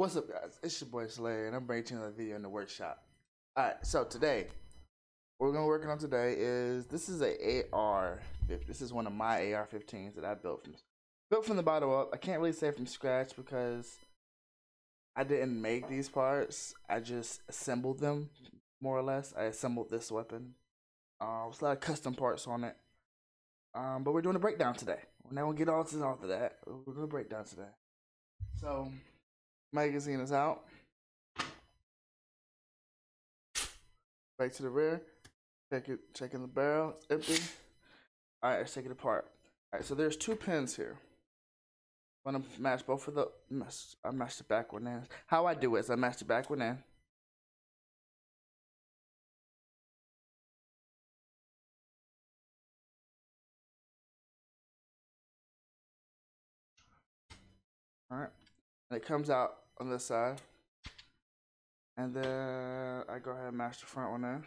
What's up, guys? It's your boy Slayer, and I'm bringing you another video in the workshop. Alright, so today, what we're gonna be working on today is this is a AR-15. This is one of my AR-15s that I built from the bottom up. I can't really say from scratch because I didn't make these parts. I just assembled them, more or less. I assembled this weapon. There's a lot of custom parts on it. But we're doing a breakdown today. We're not gonna get all to that. We're gonna break down today. So, magazine is out. Back to the rear. Checking the barrel. It's empty. Alright, let's take it apart. Alright, so there's two pins here. I'm gonna match both of the. I matched the back one in. How I do it is I match the back one in. Alright. And it comes out on this side. And then I go ahead and match the front one in.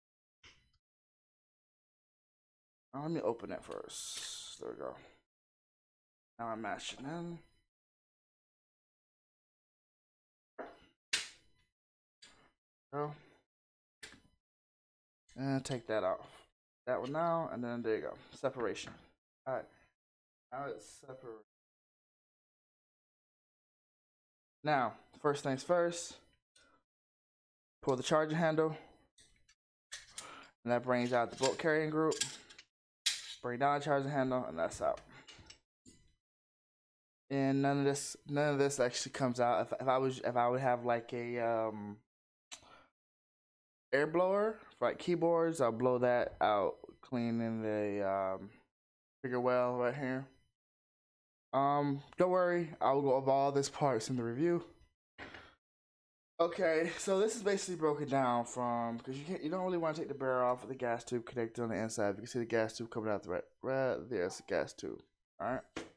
Let me open it first. There we go. Now I match it in. Go. And take that off. That one now, and then there you go. Separation. Alright. Now it's separate. Now, first things first. Pull the charger handle. And that brings out the bolt carrying group. Bring down the charger handle, and that's out. And none of this actually comes out. If I would have like a air blower for like keyboards, I'll blow that out, cleaning the trigger well right here. Don't worry, I'll go over all this parts in the review. Okay, so this is basically broken down from, because you don't really want to take the barrel off with the gas tube connected on the inside. You can see the gas tube coming out right there's the gas tube. Alright.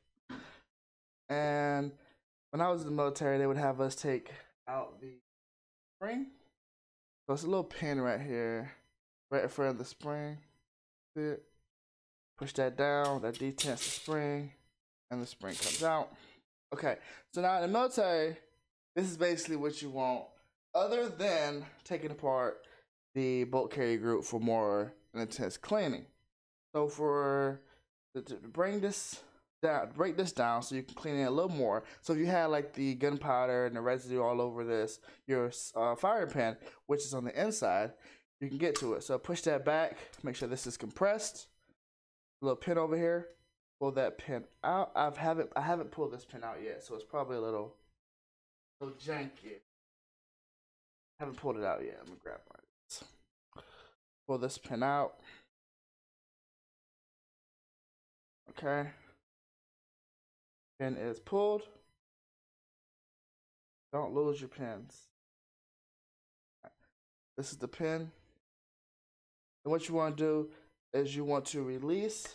And when I was in the military, they would have us take out the spring. So it's a little pin right here, right in front of the spring. See it? Push that down, that detents the spring, and the spring comes out. Okay, so now in the military, this is basically what you want, other than taking apart the bolt carrier group for more intense cleaning. So to bring this down, break this down so you can clean it a little more. So if you had like the gunpowder and the residue all over this, your firing pin, which is on the inside, you can get to it. So push that back, make sure this is compressed. A little pin over here, pull that pin out. I haven't pulled this pin out yet, so it's probably a little janky. Haven't pulled it out yet. I'm gonna grab mine. Pull this pin out. Okay. Pin is pulled. Don't lose your pins. This is the pin. And what you want to do is you want to release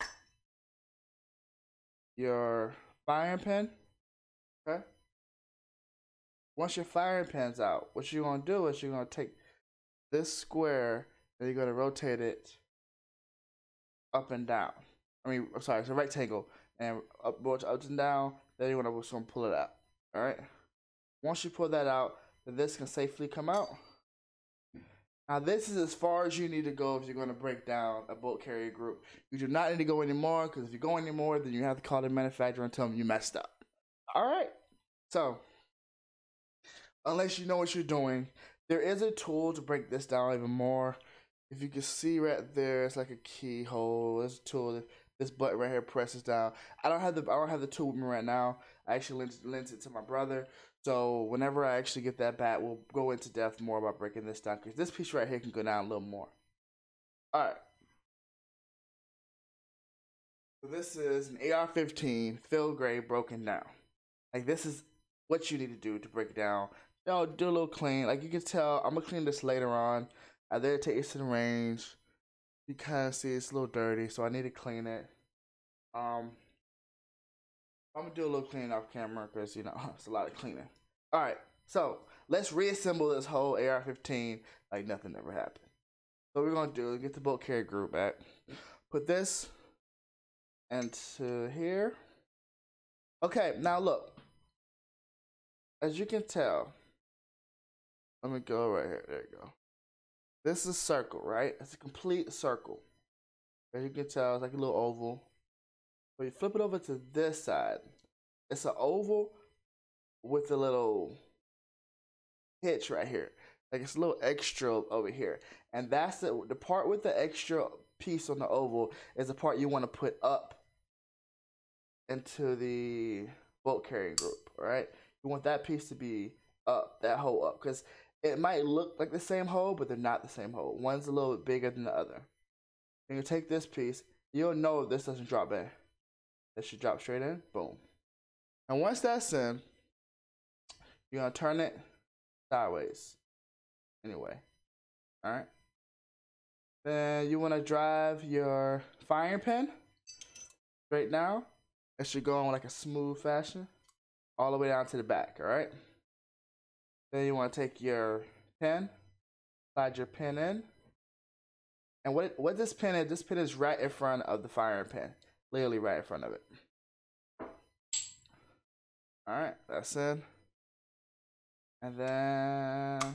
your firing pin. Okay. Once your firing pin's out, what you're going to do is you're going to take this square and you're going to rotate it up and down. I'm sorry, it's a rectangle. And up and down, then you're going to pull it out. Alright? Once you pull that out, then this can safely come out. Now this is as far as you need to go if you're going to break down a bolt carrier group. You do not need to go anymore, because if you go anymore, then you have to call the manufacturer and tell them you messed up. Alright? So, unless you know what you're doing, there is a tool to break this down even more. If you can see right there, it's like a keyhole. There's a tool. This button right here presses down. I don't have the tool with me right now. I actually lent it to my brother. So whenever I actually get that back, we'll go into depth more about breaking this down, because this piece right here can go down a little more. All right. So this is an AR-15 field grade broken down. Like, this is what you need to do to break it down. You know, do a little clean. Like, you can tell, I'm gonna clean this later on. I did take this to the range. You kind of see it's a little dirty, so I need to clean it. I'm gonna do a little cleaning off camera, because you know it's a lot of cleaning. All right, so let's reassemble this whole AR-15 like nothing ever happened. So what we're gonna do is get the bolt carrier group back. Put this into here. Okay, now look. as you can tell, let me go right here. There you go. This is a circle, right? It's a complete circle. As you can tell, it's like a little oval. But you flip it over to this side, it's an oval with a little hitch right here. Like it's a little extra over here. And that's the part with the extra piece on the oval is the part you want to put up into the bolt carrying group, all right? You want that piece to be up, that hole up, because it might look like the same hole, but they're not the same hole. One's a little bit bigger than the other. And you take this piece, you'll know this doesn't drop in. This should drop straight in, boom. And once that's in, you're gonna turn it sideways. Anyway, all right. Then you wanna drive your firing pin straight now. It should go on like a smooth fashion, all the way down to the back, all right? Then you wanna take your pin, slide your pin in. And what this pin is right in front of the firing pin. Literally right in front of it. All right, that's in. And then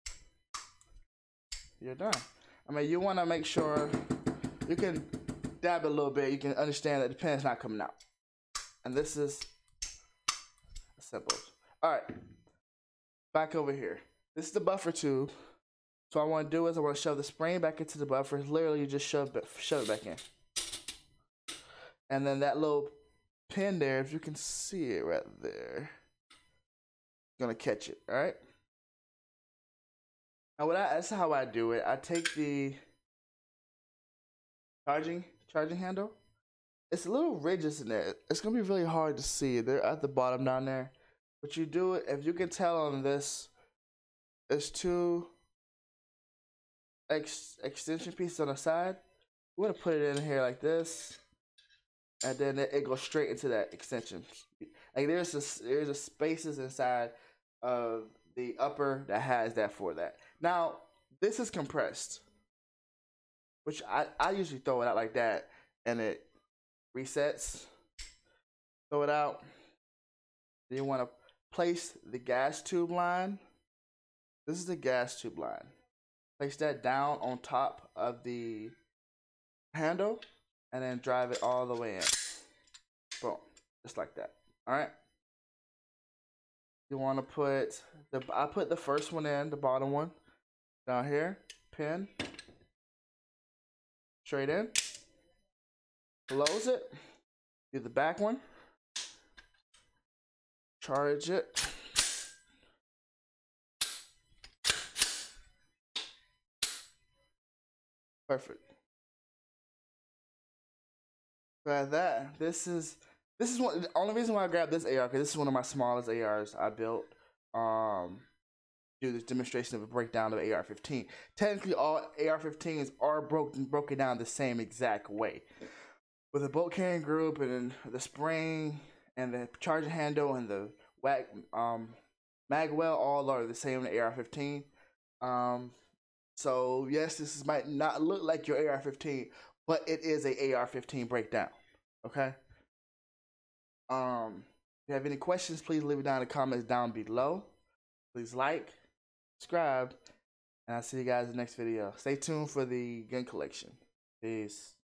you're done. I mean, you want to make sure you can dab it a little bit. You can understand that the pin is not coming out. And this is assembled. All right, back over here. This is the buffer tube. So what I want to do is I want to shove the spring back into the buffer. Literally, you just shove it back in. And then that little pin there, if you can see it right there, gonna catch it, all right? Now that's how I do it. I take the charging handle. It's a little ridges in there. It's gonna be really hard to see. They're at the bottom down there. But you do it, if you can tell on this, there's two extension pieces on the side. You wanna put it in here like this. And then it goes straight into that extension. Like there's a spaces inside of the upper that has that for that. Now this is compressed, which I usually throw it out like that, and it resets. Throw it out. Then you want to place the gas tube line. This is the gas tube line. Place that down on top of the handle. And then drive it all the way in. Boom. Just like that. Alright. You want to put I put the first one in, the bottom one. Down here. Pin. Straight in. Close it. Do the back one. Charge it. Perfect. But this is one, the only reason why I grabbed this AR, because this is one of my smallest ARs I built. Do this demonstration of a breakdown of AR-15. Technically, all AR-15s are broken down the same exact way, with a bolt carrying group and then the spring and the charging handle and the mag well, all are the same in the AR-15. So yes, this might not look like your AR-15. But it is a AR-15 breakdown, okay? If you have any questions, please leave it down in the comments down below. Please like, subscribe, and I'll see you guys in the next video. Stay tuned for the gun collection. Peace.